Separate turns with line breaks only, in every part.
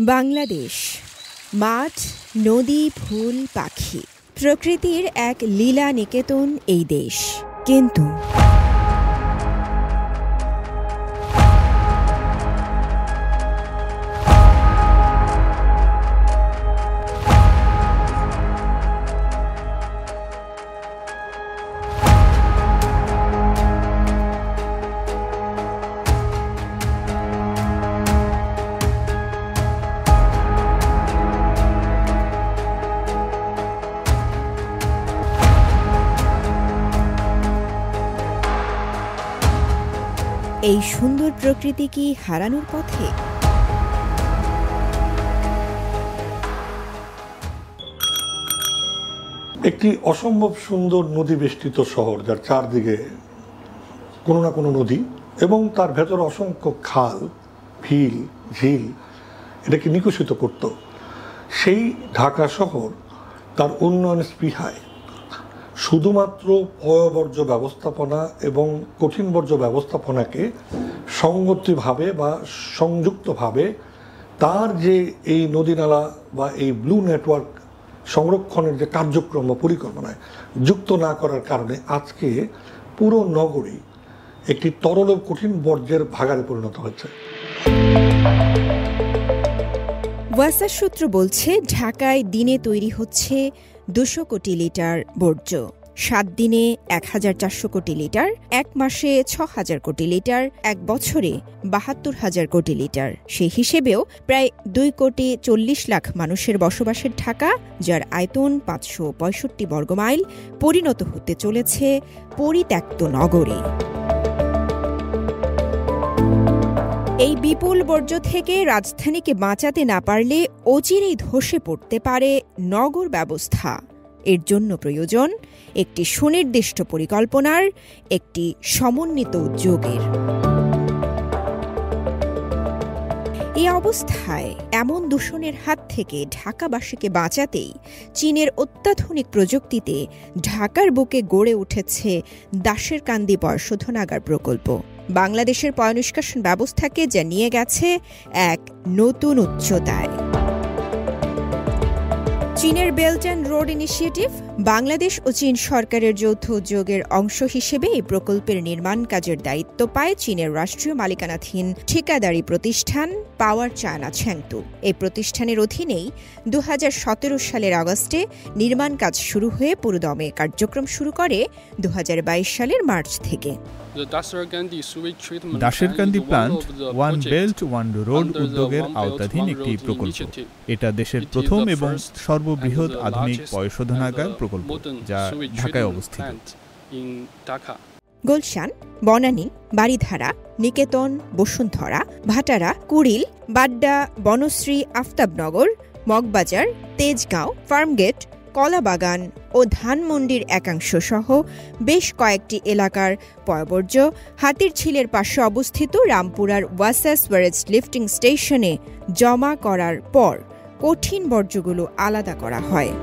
বাংলাদেশ মাঠ, নদী, ফুল, পাখি, প্রকৃতির এক লীলা নিকেতন এই দেশ। কিন্তু এই সুন্দর প্রকৃতি কি হারানোর পথে?
একটি অসম্ভব সুন্দর নদী বেষ্টিত শহর, যার চারদিকে কোনো না কোনো নদী এবং তার ভেতরে অসংখ্য খাল, বিল, ঝিল এটাকে নিকশিত করত। সেই ঢাকা শহর তার উন্নয়ন স্পৃহায় শুধুমাত্র পয়ঃবর্জ্য ব্যবস্থাপনা এবং কঠিন বর্জ্য ব্যবস্থাপনাকে সংগতিভাবে বা সংযুক্তভাবে তার যে এই নদীনালা বা এই ব্লু নেটওয়ার্ক সংরক্ষণের যে কার্যক্রম বা পরিকল্পনায় যুক্ত না করার কারণে আজকে পুরো নগরী একটি তরল ও কঠিন বর্জ্যের ভাগাড়ে পরিণত হয়েছে।
ওয়াসা সূত্র বলছে, ঢাকায় দিনে তৈরি হচ্ছে 200 কোটি লিটার বর্জ্য, 7 দিনে 1400 কোটি লিটার, 1 মাসে 6000 কোটি লিটার, 1 বছরে 72,000 কোটি লিটার। সেই হিসেবেও প্রায় 2 কোটি 40 লাখ মানুষের বসবাসের ঢাকা, যার আয়তন 565 বর্গমাইল, পরিণত হতে চলেছে পরিত্যক্ত নগরে। এই বিপুল বর্জ্য থেকে রাজধানীকে বাঁচাতে না পারলে অচিরেই ধসে পড়তে পারে নগর ব্যবস্থা। এর জন্য প্রয়োজন একটি সুনির্দিষ্ট পরিকল্পনার, একটি সমন্বিত উদ্যোগের। এই অবস্থায় এমন দূষণের হাত থেকে ঢাকাবাসীকে বাঁচাতেই চীনের অত্যাধুনিক প্রযুক্তিতে ঢাকার বুকে গড়ে উঠেছে দাশেরকান্দি পয়ঃশোধনাগার প্রকল্প। বাংলাদেশের পয়ঃনিষ্কাশন ব্যবস্থাকে যা নিয়ে গেছে এক নতুন উচ্চতায়। চীনের belt and road initiative, Bangladesh ও চীন সরকারের যৌথ উদ্যোগের অংশ হিসেবে এই প্রকল্পের নির্মাণ কাজের দায়িত্ব পায় চীনের রাষ্ট্রীয় মালিকানাধীন ঠিকাদারি প্রতিষ্ঠান পাওয়ার চায়না ছেংতু। এই প্রতিষ্ঠানের অধীনেই 2017 সালের আগস্টে নির্মাণ কাজ শুরু হয়ে পুরোদমে কার্যক্রম শুরু করে 2022 সালের মার্চ থেকে।
Dasherkandi plant one belt one road উদ্যোগের আওতাধীন একটি প্রকল্প। এটা দেশের প্রথম এবং সর্ববৃহৎ আধুনিক পয়ঃশোধনাগার প্রকল্প, যা ঢাকায় অবস্থিত।
গুলশান, বনানী, বারিধারা, নিকেতন, বসুন্ধরা, ভাটারা, কুড়িল, বাড্ডা, বনশ্রী, আফতাবনগর, মগবাজার, তেজগাঁও, ফার্মগেট, কলাবাগান ও ধানমন্ডির একাংশ সহ বেশ কয়েকটি এলাকার পয়ঃবর্জ্য হাতিরঝিলের পাশে অবস্থিত রামপুরার ওয়াসা সুয়ারেজ লিফটিং স্টেশনে জমা করার পর কঠিন বর্জ্যগুলো আলাদা করা হয়।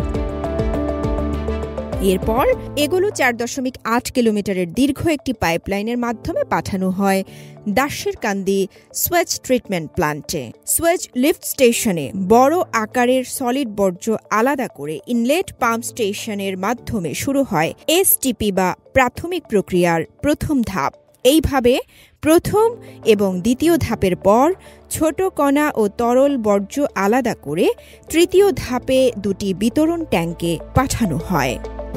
এরপর এগুলো 4.8 কিলোমিটারের দীর্ঘ একটি পাইপলাইনের মাধ্যমে পাঠানো হয় দাশেরকান্দি সুয়েজ ট্রিটমেন্ট প্ল্যান্টে। সুয়েজ লিফট স্টেশনে বড় আকারের সলিড বর্জ্য আলাদা করে ইনলেট পাম্প স্টেশনের মাধ্যমে শুরু হয় এসটিপি বা প্রাথমিক প্রক্রিয়ার প্রথম ধাপ। এইভাবে প্রথম এবং দ্বিতীয় ধাপের পর ছোট কণা ও তরল বর্জ্য আলাদা করে তৃতীয় ধাপে 2টি বিতরণ ট্যাঙ্কে পাঠানো হয়।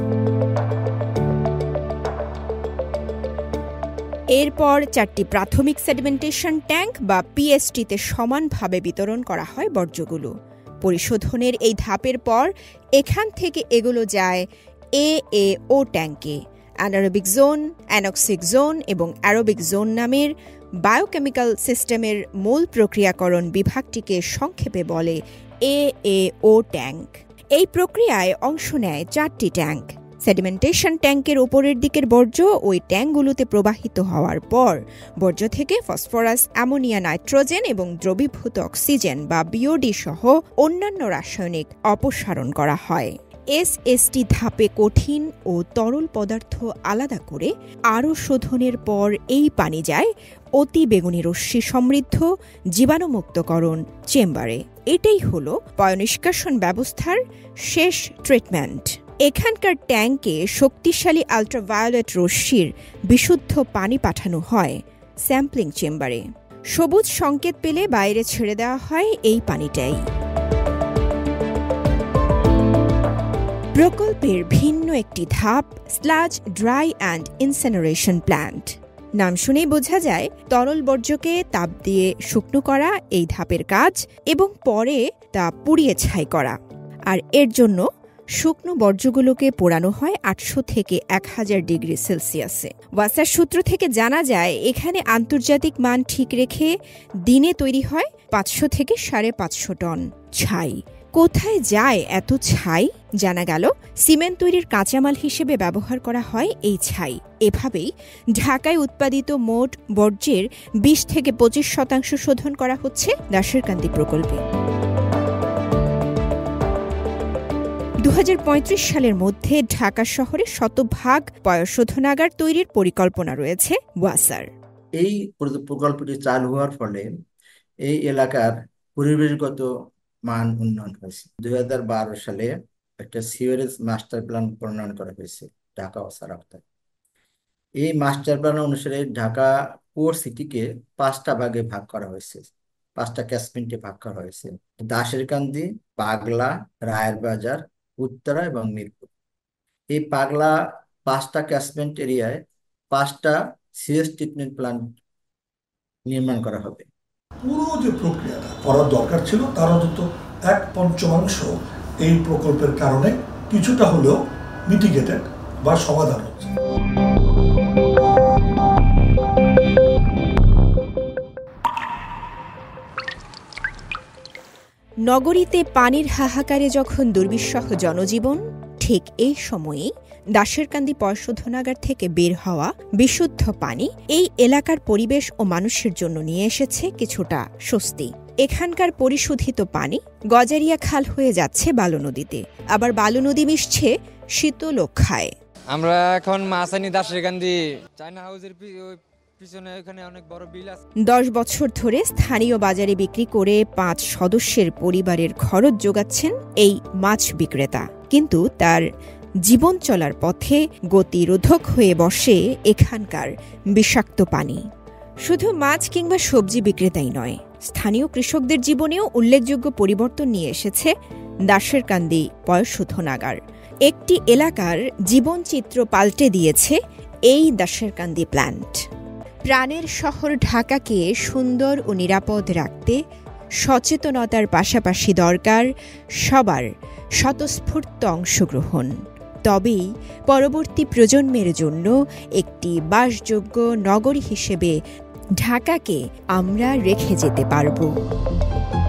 এরপর 4টি প্রাথমিক সেডিমেন্টেশন ট্যাঙ্ক বা পিএসটিতে সমানভাবে বিতরণ করা হয় বর্জ্যগুলো। পরিশোধনের এই ধাপের পর এখান থেকে এগুলো যায় এএও ট্যাঙ্কে। অ্যানারোবিক জোন, অ্যানক্সিক জোন এবং অ্যারোবিক জোন নামের বায়োকেমিক্যাল সিস্টেমের মূল প্রক্রিয়াকরণ বিভাগটিকে সংক্ষেপে বলে এএও ট্যাঙ্ক। এই প্রক্রিয়ায় অংশ নেয় 4টি ট্যাঙ্ক। সেডিমেন্টেশন ট্যাঙ্কের উপরের দিকের বর্জ্য ওই ট্যাঙ্কগুলোতে প্রবাহিত হওয়ার পর বর্জ্য থেকে ফসফরাস, অ্যামোনিয়া, নাইট্রোজেন এবং দ্রবীভূত অক্সিজেন বা বিওডি সহ অন্যান্য রাসায়নিক অপসারণ করা হয়। এসএসটি ধাপে কঠিন ও তরল পদার্থ আলাদা করে আরও শোধনের পর এই পানি যায় অতি বেগুনি রশ্মি সমৃদ্ধ জীবাণুমুক্তকরণ চেম্বারে। এটাই হল পয়ঃনিষ্কাশন ব্যবস্থার শেষ ট্রিটমেন্ট। এখানকার ট্যাঙ্কে শক্তিশালী আল্ট্রাভায়োলেট রশ্মির বিশুদ্ধ পানি পাঠানো হয় স্যাম্পলিং চেম্বারে। সবুজ সংকেত পেলে বাইরে ছেড়ে দেওয়া হয় এই পানিটাই। প্রকল্পের ভিন্ন একটি ধাপ sludge dry and incineration plant. নাম শুনেই বোঝা যায় তরল বর্জ্যকে তাপ দিয়ে শুকনো করা এই ধাপের কাজ এবং পরে তা পুড়িয়ে ছাই করা। আর এর জন্য শুকনো বর্জ্যগুলোকে পোড়ানো হয় 800 থেকে 1000 ডিগ্রি সেলসিয়াসে। ওয়াসার সূত্র থেকে জানা যায় এখানে আন্তর্জাতিক মান ঠিক রেখে দিনে তৈরি হয় 500 থেকে 550 টন ছাই। কোথায় যায় এত ছাই? জানা গেল সিমেন্ট তৈরির কাঁচামাল হিসেবে ব্যবহার করা হয় এই ছাই। এভাবেই ঢাকায় উৎপাদিত মোট বর্জ্যের 20 থেকে 25% শোধন করা হচ্ছে দাসেরকান্দি প্রকল্পে। 2035 সালের মধ্যে ঢাকা শহরে 100% পয়ঃশোধনাগার তৈরির পরিকল্পনা রয়েছে ওয়াসার।
এই প্রকল্পটি চালু হওয়ার ফলে এই এলাকার পরিবেশগত মান উন্নয়ন হয়েছে। 2012 সালে একটা সিওরেজ মাস্টার প্ল্যান প্রণয়ন করা হয়েছে ঢাকা ওয়াসার আওতায়। এই মাস্টার প্ল্যান অনুসারে ঢাকা কোর সিটিকে 5টা ভাগে ভাগ করা হয়েছে, 5টা ক্যাচমেন্টে ভাগ করা হয়েছে: দাসেরকান্দি, পাগলা, রায়েরবাজার, উত্তরা এবং মিরপুর। এই পাগলা 5টা ক্যাচমেন্ট এরিয়ায় 5টা সিএস ট্রিটমেন্ট প্ল্যান্ট নির্মাণ করা হবে।
পুরো যে প্রক্রিয়াটা করার দরকার ছিল তার অন্তত 1/5 এই প্রকল্পের কারণে কিছুটা হলেও মিটিগেটেড বা সমাধান হচ্ছে।
নগরীতে পানির হাহাকারে যখন দুর্বিষহ জনজীবন, ঠিক এই সময়েই দাসেরকান্দি পয়ঃশোধনাগার থেকে বের হওয়া বিশুদ্ধ পানি এই এলাকার পরিবেশ ও মানুষের জন্য নিয়ে এসেছে কিছুটা স্বস্তি। এখানকার পরিশোধিত পানি গজারিয়া খাল হয়ে যাচ্ছে বালু নদীতে, আবার বালু নদী মিশছে শীতলক্ষায়।
আমরা এখন মাছ আনি দাসেরকান্দি চায়না হাউসের পিছনে, ওখানে অনেক বড় বিল আছে।
10 বছর ধরে স্থানীয় বাজারে বিক্রি করে 5 সদস্যের পরিবারের খরচ যোগাচ্ছেন এই মাছ বিক্রেতা। কিন্তু তার জীবন চলার পথে গতিরোধক হয়ে বসে এখানকার বিষাক্ত পানি। শুধু মাছ কিংবা সবজি বিক্রেতাই নয়, স্থানীয় কৃষকদের জীবনেও উল্লেখযোগ্য পরিবর্তন নিয়ে এসেছে দাসেরকান্দি পয়ঃশোধনাগার। একটি এলাকার জীবনচিত্র পাল্টে দিয়েছে এই দাসেরকান্দি প্ল্যান্ট। প্রাণের শহর ঢাকাকে সুন্দর ও নিরাপদ রাখতে সচেতনতার পাশাপাশি দরকার সবার স্বতঃস্ফূর্ত অংশগ্রহণ। তবেই পরবর্তী প্রজন্মের জন্য একটি বাসযোগ্য নগরী হিসেবে ঢাকাকে আমরা রেখে যেতে পারব।